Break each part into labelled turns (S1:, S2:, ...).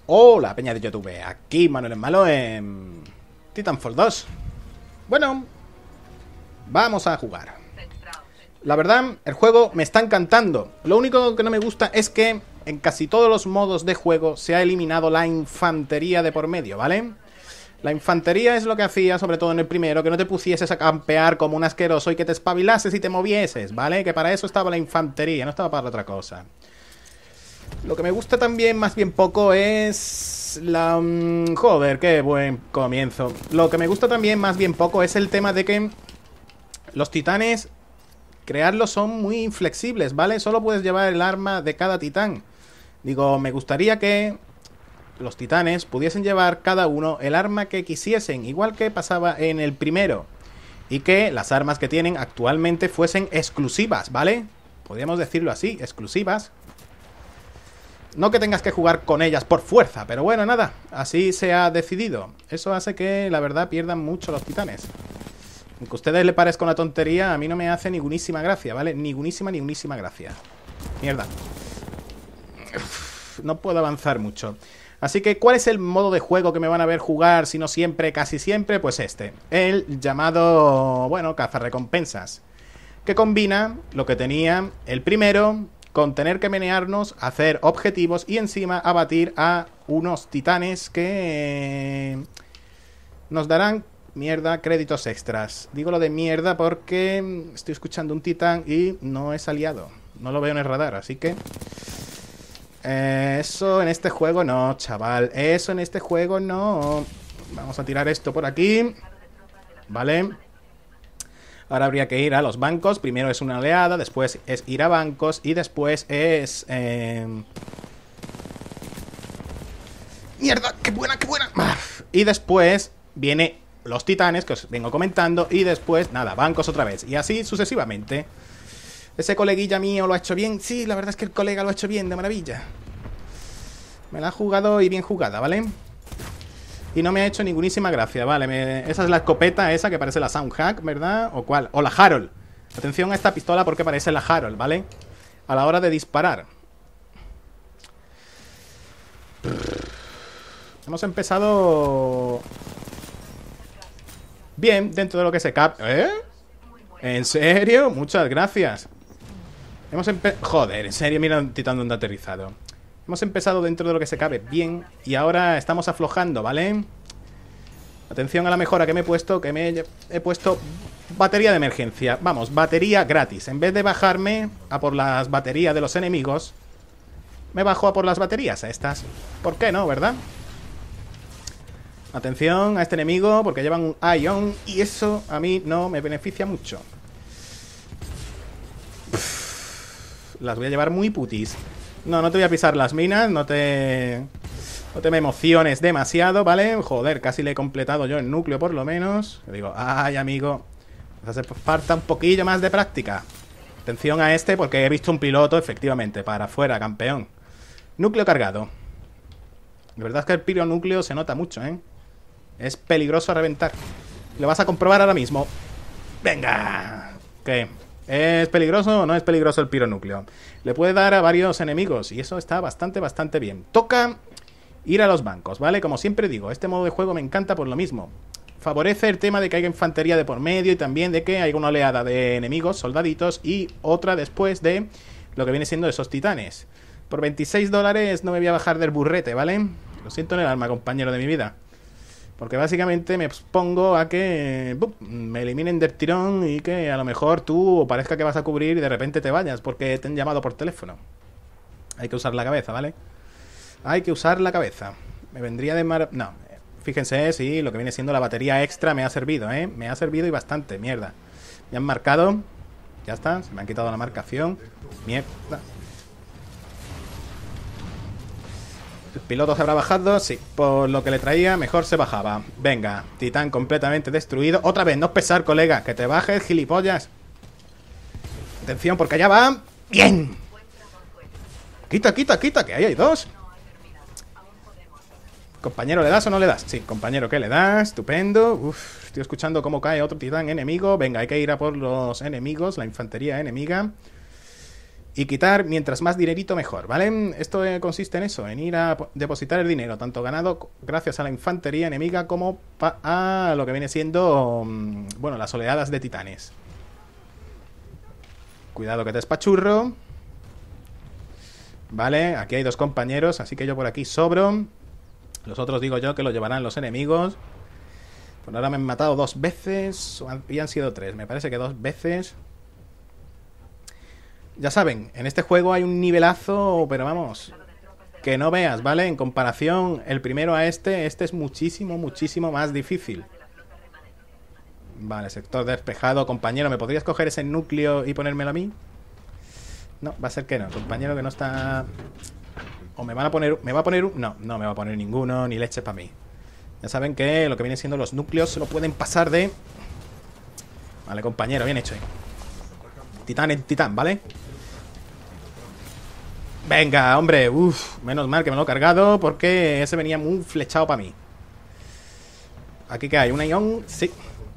S1: Hola, peña de YouTube, aquí Manuel el Malo en Titanfall 2. Bueno, vamos a jugar. La verdad, el juego me está encantando. Lo único que no me gusta es que en casi todos los modos de juego se ha eliminado la infantería de por medio, ¿vale? La infantería es lo que hacía, sobre todo en el primero, que no te pusieses a campear como un asqueroso y que te espabilases y te movieses, ¿vale? Que para eso estaba la infantería, no estaba para otra cosa. Lo que me gusta también, más bien poco, es la... joder, qué buen comienzo. Lo que me gusta también, más bien poco, es el tema de que los titanes, crearlos son muy inflexibles, ¿vale? Solo puedes llevar el arma de cada titán. Digo, me gustaría que los titanes pudiesen llevar cada uno el arma que quisiesen, igual que pasaba en el primero. Y que las armas que tienen actualmente fuesen exclusivas, ¿vale? Podríamos decirlo así, exclusivas. No que tengas que jugar con ellas por fuerza, pero bueno, nada, así se ha decidido. Eso hace que, la verdad, pierdan mucho los titanes. Aunque a ustedes les parezca una tontería, a mí no me hace ninguna gracia, ¿vale? Ninguna gracia. Mierda. Uf, no puedo avanzar mucho. Así que, ¿cuál es el modo de juego que me van a ver jugar, si no siempre, casi siempre? Pues este. El llamado, bueno, cazarrecompensas. Que combina lo que tenía el primero con tener que menearnos, hacer objetivos y encima abatir a unos titanes que nos darán, mierda, créditos extras. Digo lo de mierda porque estoy escuchando un titán y no es aliado. No lo veo en el radar, así que... eso en este juego no, chaval. Eso en este juego no. Vamos a tirar esto por aquí. Vale. Ahora habría que ir a los bancos. Primero es una oleada, después es ir a bancos y después es... ¡Mierda! ¡Qué buena, qué buena! Y después viene los titanes, que os vengo comentando, y después, nada, bancos otra vez. Y así sucesivamente. ¿Ese coleguilla mío lo ha hecho bien? Sí, la verdad es que el colega lo ha hecho bien, de maravilla. Me la ha jugado y bien jugada, ¿vale? Y no me ha hecho ningunísima gracia, vale. Esa es la escopeta esa que parece la Soundhack, ¿verdad? ¿O cuál? O la Harold. Atención a esta pistola porque parece la Harold, ¿vale? A la hora de disparar. Hemos empezado... bien, dentro de lo que se cap... ¿Eh? ¿En serio? Muchas gracias. Hemos empezado... Joder, en serio, mira un titán donde ha aterrizado. Hemos empezado dentro de lo que se cabe bien. Y ahora estamos aflojando, ¿vale? Atención a la mejora que me he puesto. Que me he puesto batería de emergencia. Vamos, batería gratis. En vez de bajarme a por las baterías de los enemigos, me bajo a por las baterías a estas. ¿Por qué no, verdad? Atención a este enemigo porque llevan un Ion. Y eso a mí no me beneficia mucho. Las voy a llevar muy putis. No, no te voy a pisar las minas. No te me emociones demasiado, ¿vale? Joder, casi le he completado yo el núcleo por lo menos. Le digo, ay, amigo, nos hace falta un poquillo más de práctica. Atención a este porque he visto un piloto, efectivamente. Para afuera, campeón. Núcleo cargado. La verdad es que el pironúcleo se nota mucho, ¿eh? Es peligroso a reventar. Lo vas a comprobar ahora mismo. ¡Venga! ¿Qué? ¿Es peligroso o no es peligroso el pironúcleo? Le puede dar a varios enemigos y eso está bastante bien. Toca ir a los bancos, ¿vale? Como siempre digo, este modo de juego me encanta por lo mismo. Favorece el tema de que haya infantería de por medio y también de que haya una oleada de enemigos, soldaditos, y otra después de lo que viene siendo esos titanes. Por 26 dólares no me voy a bajar del burrete, ¿vale? Lo siento en el alma, compañero de mi vida. Porque básicamente me expongo a que me eliminen del tirón y que a lo mejor tú parezca que vas a cubrir y de repente te vayas porque te han llamado por teléfono. Hay que usar la cabeza, ¿vale? Hay que usar la cabeza. Me vendría de mar... No, fíjense, sí, lo que viene siendo la batería extra me ha servido, ¿eh? Me ha servido y bastante, mierda. Me han marcado. Ya está, se me han quitado la marcación. Mierda. El piloto se habrá bajado, sí. Por lo que le traía, mejor se bajaba. Venga, titán completamente destruido. Otra vez, no es pesar, colega. Que te bajes, gilipollas. Atención, porque allá va. ¡Bien! Quita, que ahí hay dos. Compañero, ¿le das o no le das? Sí, compañero, ¿qué le das? Estupendo. Uf, estoy escuchando cómo cae otro titán enemigo. Venga, hay que ir a por los enemigos, la infantería enemiga. Y quitar mientras más dinerito mejor, ¿vale? Esto consiste en eso, en ir a depositar el dinero, tanto ganado gracias a la infantería enemiga como a lo que viene siendo, bueno, las oleadas de titanes. Cuidado que te espachurro. Vale, aquí hay dos compañeros, así que yo por aquí sobro. Los otros digo yo que lo llevarán los enemigos. Por ahora me han matado 2 veces, o habían sido 3, me parece que 2 veces. Ya saben, en este juego hay un nivelazo, pero vamos, que no veas, ¿vale? En comparación, el primero a este es muchísimo, muchísimo más difícil. Vale, sector despejado. Compañero, ¿me podrías coger ese núcleo y ponérmelo a mí? No, va a ser que no, compañero que no está... O me van a poner... ¿Me va a poner un...? No, no me va a poner ninguno, ni leche para mí. Ya saben que lo que viene siendo los núcleos se lo pueden pasar de... Vale, compañero, bien hecho ahí. Titán en titán, ¿vale? Venga, hombre, uff, menos mal que me lo he cargado porque ese venía muy flechado para mí. ¿Aquí qué hay? ¿Un ion? Sí.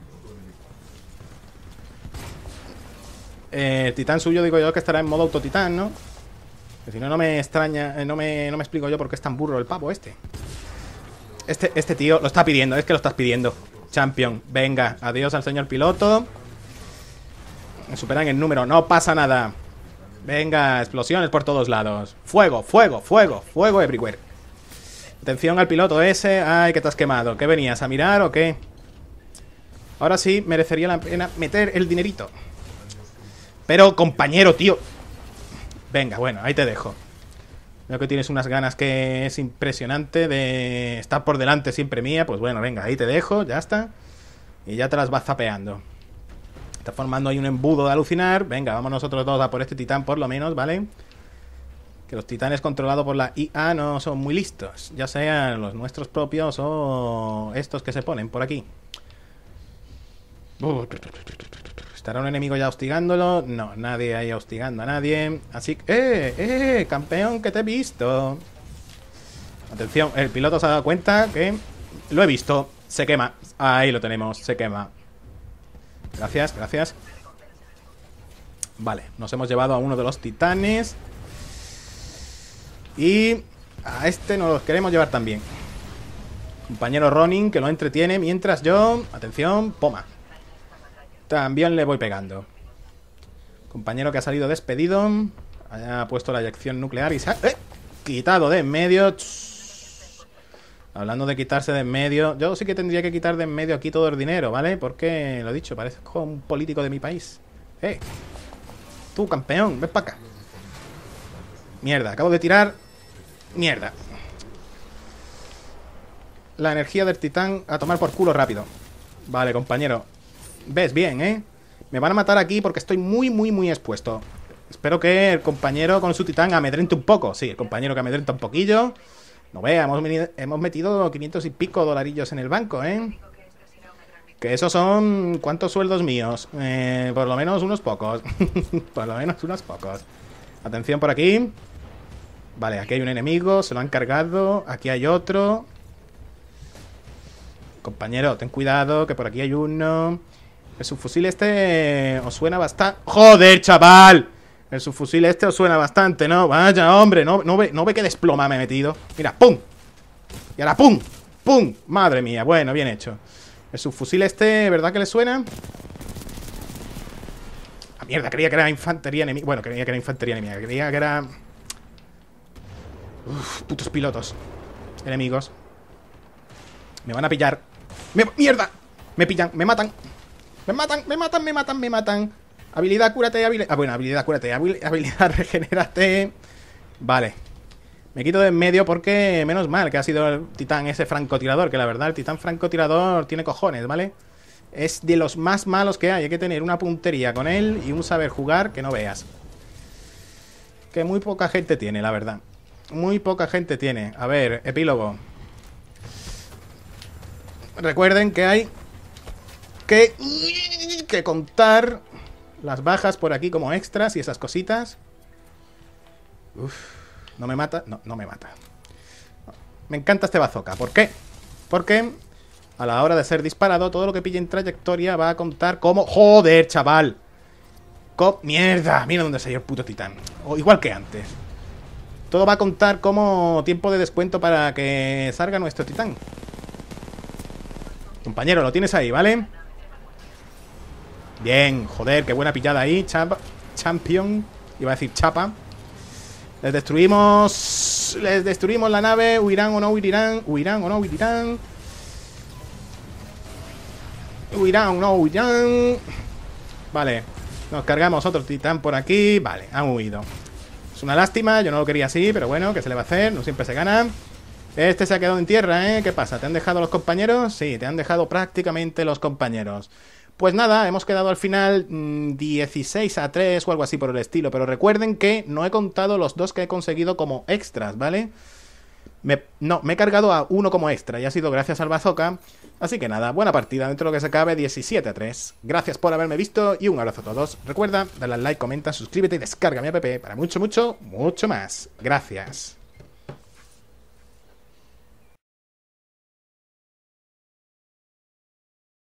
S1: El titán suyo digo yo que estará en modo autotitán, ¿no? Que si no, no me extraña, no me explico yo por qué es tan burro el pavo este. Este tío lo está pidiendo, es que lo estás pidiendo. Champion, venga, adiós al señor piloto. Me superan el número, no pasa nada. Venga, explosiones por todos lados. Fuego, fuego, fuego, fuego everywhere. Atención al piloto ese. Ay, que te has quemado. ¿Qué venías? ¿A mirar o qué? Ahora sí merecería la pena meter el dinerito. Pero, compañero, tío. Venga, bueno, ahí te dejo. Veo que tienes unas ganas que es impresionante de estar por delante siempre mía. Pues bueno, venga, ahí te dejo, ya está. Y ya te las vas zapeando. Está formando ahí un embudo de alucinar. Venga, vamos nosotros dos a por este titán por lo menos, ¿vale? Que los titanes controlados por la IA no son muy listos. Ya sean los nuestros propios o estos que se ponen por aquí. ¿Estará un enemigo ya hostigándolo? No, nadie ahí hostigando a nadie. Así que... campeón, que te he visto. Atención, el piloto se ha dado cuenta que... Lo he visto, se quema. Ahí lo tenemos, se quema. Gracias, gracias. Vale, nos hemos llevado a uno de los titanes. Y a este nos los queremos llevar también. Compañero Ronin, que lo entretiene. Mientras yo, atención, poma. También le voy pegando. Compañero que ha salido despedido. Ha puesto la eyección nuclear y se ha quitado de en medio. Hablando de quitarse de en medio, yo sí que tendría que quitar de en medio aquí todo el dinero, ¿vale? Porque, lo dicho, parezco un político de mi país. Tú, campeón, ven para acá. Mierda, acabo de tirar. Mierda. La energía del titán a tomar por culo rápido. Vale, compañero. Ves bien, ¿eh? Me van a matar aquí porque estoy muy, muy, muy expuesto. Espero que el compañero con su titán amedrente un poco. Sí, el compañero que amedrenta un poquillo. No vea, hemos metido 500 y pico dolarillos en el banco, ¿eh? Que esos son... ¿Cuántos sueldos míos? Por lo menos unos pocos. Por lo menos unos pocos. Atención por aquí. Vale, aquí hay un enemigo. Se lo han cargado. Aquí hay otro. Compañero, ten cuidado, que por aquí hay uno. El subfusil este os suena bastante... ¡Joder, chaval! El subfusil este os suena bastante, ¿no? Vaya, hombre, no ve que desploma me he metido. Mira, ¡pum! Y ahora ¡pum! ¡Pum! Madre mía, bueno, bien hecho. El subfusil este, ¿verdad que le suena? Ah, mierda, creía que era infantería enemiga. Bueno, creía que era infantería enemiga. Creía que era... Uf, putos pilotos enemigos. Me van a pillar. ¡Mierda! Me pillan, me matan. Me matan, me matan, me matan, me matan. Habilidad, cúrate, habilidad... bueno, habilidad, cúrate. Habilidad, regenérate. Vale. Me quito de en medio porque... Menos mal que ha sido el titán ese francotirador. Que la verdad, el titán francotirador tiene cojones, ¿vale? Es de los más malos que hay. Hay que tener una puntería con él y un saber jugar que no veas. Que muy poca gente tiene, la verdad. Muy poca gente tiene. A ver, epílogo. Recuerden que hay que contar las bajas por aquí como extras y esas cositas. Uf, ¿no me mata? No, no me mata. Me encanta este bazooka. ¿Por qué? Porque a la hora de ser disparado, todo lo que pille en trayectoria va a contar como... ¡Joder, chaval! ¡Mierda! Mira dónde salió el puto titán. O igual que antes. Todo va a contar como tiempo de descuento para que salga nuestro titán. Compañero, lo tienes ahí, ¿vale? Bien, joder, qué buena pillada ahí. Champion. Iba a decir chapa. Les destruimos. Les destruimos la nave. Huirán o no huirán. Huirán o no huirán. Huirán o no huirán. Vale. Nos cargamos otro titán por aquí. Vale, han huido. Es una lástima, yo no lo quería así, pero bueno, ¿qué se le va a hacer? No siempre se gana. Este se ha quedado en tierra, ¿eh? ¿Qué pasa? ¿Te han dejado los compañeros? Sí, te han dejado prácticamente los compañeros. Pues nada, hemos quedado al final 16-3 o algo así por el estilo. Pero recuerden que no he contado los 2 que he conseguido como extras, ¿vale? No, me he cargado a 1 como extra y ha sido gracias al bazooka. Así que nada, buena partida dentro de lo que se cabe, 17-3. Gracias por haberme visto y un abrazo a todos. Recuerda, dale al like, comenta, suscríbete y descarga mi app para mucho, mucho, mucho más. Gracias.